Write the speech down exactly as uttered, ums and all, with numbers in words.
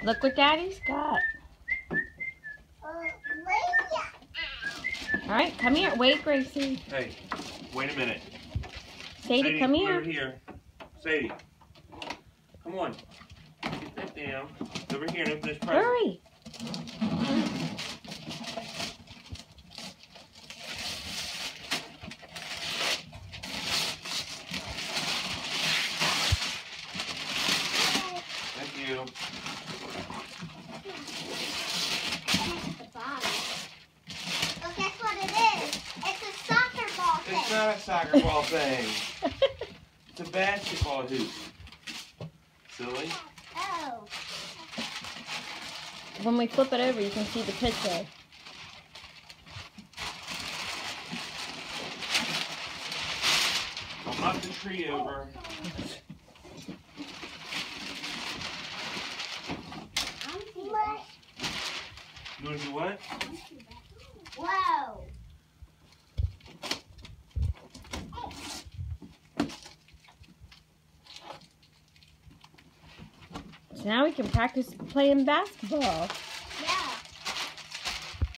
Look what Daddy's got. All right, come here. Wait, Gracie. Hey, wait a minute. Sadie, Sadie, come here. over here. Sadie, come on. Get that down. It's over here and open this present. Hurry. Thank you. Well, guess what it is? It's a soccer ball thing. It's not a soccer ball thing. It's a basketball hoop. Silly. Oh. When we flip it over, you can see the picture. I'll knock the tree over. You want to do what? Whoa. So now we can practice playing basketball.